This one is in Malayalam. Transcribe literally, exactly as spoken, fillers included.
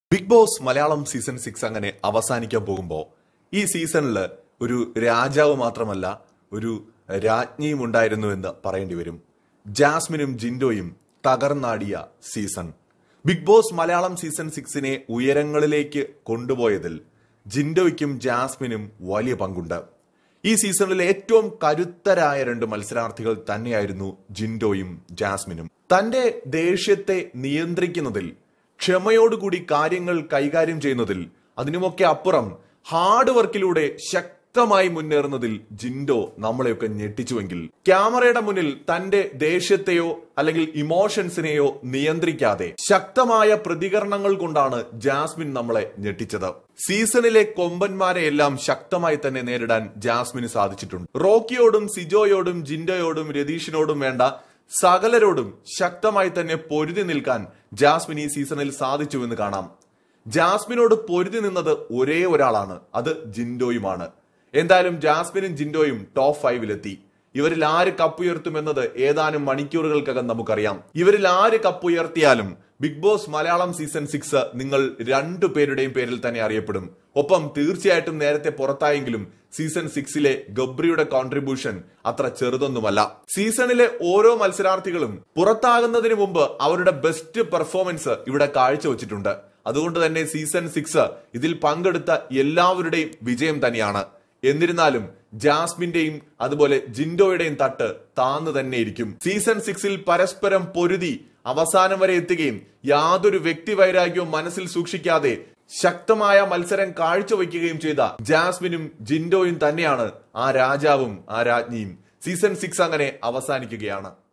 Big boss Malayalam season six അങ്ങനെ അവസാനിക്കാൻ പോകുമ്പോൾ ഈ സീസണിൽ ഒരു രാജാവ് മാത്രമല്ല ഒരു രാജ്ഞിയും ഉണ്ടായിരുന്നു എന്ന് പറയേണ്ടി വരും. ജാസ്മിനും ജിൻഡോയും തകർന്നാടിയ സീസൺ. ബിഗ് ബോസ് മലയാളം സീസൺ സിക്സിനെ ഉയരങ്ങളിലേക്ക് കൊണ്ടുപോയതിൽ ജിൻഡോയ്ക്കും ജാസ്മിനും വലിയ പങ്കുണ്ട്. ഈ സീസണിലെ ഏറ്റവും കരുത്തരായ രണ്ട് മത്സരാർത്ഥികൾ തന്നെയായിരുന്നു ജിൻഡോയും ജാസ്മിനും. തന്റെ ദേഷ്യത്തെ നിയന്ത്രിക്കുന്നതിൽ, ക്ഷമയോടുകൂടി കാര്യങ്ങൾ കൈകാര്യം ചെയ്യുന്നതിൽ, അതിനുമൊക്കെ അപ്പുറം ഹാർഡ് വർക്കിലൂടെ ശക്തമായി മുന്നേറുന്നതിൽ ജിൻഡോ നമ്മളെയൊക്കെ ഞെട്ടിച്ചുവെങ്കിൽ, ക്യാമറയുടെ മുന്നിൽ തന്റെ ദേഷ്യത്തെയോ അല്ലെങ്കിൽ ഇമോഷൻസിനെയോ നിയന്ത്രിക്കാതെ ശക്തമായ പ്രതികരണങ്ങൾ കൊണ്ടാണ് ജാസ്മിൻ നമ്മളെ ഞെട്ടിച്ചത്. സീസണിലെ കൊമ്പന്മാരെ എല്ലാം ശക്തമായി തന്നെ നേരിടാൻ ജാസ്മിന് സാധിച്ചിട്ടുണ്ട്. റോക്കിയോടും സിജോയോടും ജിൻഡോയോടും രതീഷിനോടും വേണ്ട സകലരോടും ശക്തമായി തന്നെ പൊരുതി നിൽക്കാൻ ജാസ്മിൻ ഈ സീസണിൽ സാധിച്ചുവെന്ന് കാണാം. ജാസ്മിനോട് പൊരുതി നിന്നത് ഒരേ ഒരാളാണ്, അത് ജിൻഡോയുമാണ്. എന്തായാലും ജാസ്മിനും ജിൻഡോയും ടോപ്പ് ഫൈവിലെത്തി. ഇവരിൽ ആര് കപ്പുയർത്തുമെന്നത് ഏതാനും മണിക്കൂറുകൾക്കകം നമുക്കറിയാം. ഇവരിൽ ആര് കപ്പുയർത്തിയാലും big boss Malayalam season six നിങ്ങൾ രണ്ടു പേരുടെയും പേരിൽ തന്നെ അറിയപ്പെടും. ഒപ്പം തീർച്ചയായിട്ടും നേരത്തെ പുറത്തായെങ്കിലും സീസൺ സിക്സിലെ ഗബ്രിയുടെ കോൺട്രിബ്യൂഷൻ അത്ര ചെറുതൊന്നുമല്ല. സീസണിലെ ഓരോ മത്സരാർത്ഥികളും പുറത്താകുന്നതിന് മുമ്പ് അവരുടെ ബെസ്റ്റ് പെർഫോമൻസ് ഇവിടെ കാഴ്ചവെച്ചിട്ടുണ്ട്. അതുകൊണ്ട് തന്നെ സീസൺ സിക്സ് ഇതിൽ പങ്കെടുത്ത എല്ലാവരുടെയും വിജയം തന്നെയാണ്. എന്നിരുന്നാലും ജാസ്മിന്റെയും അതുപോലെ ജിൻഡോയുടെയും തട്ട് താന്നു തന്നെയിരിക്കും. സീസൺ സിക്സിൽ പരസ്പരം പൊരുതി അവസാനം വരെ എത്തുകയും യാതൊരു വ്യക്തിവൈരാഗ്യവും മനസ്സിൽ സൂക്ഷിക്കാതെ ശക്തമായ മത്സരം കാഴ്ചവെക്കുകയും ചെയ്ത ജാസ്മിനും ജിൻഡോയും തന്നെയാണ് ആ രാജാവും ആ രാജ്ഞിയും. സീസൺ സിക്സ് അങ്ങനെ അവസാനിക്കുകയാണ്.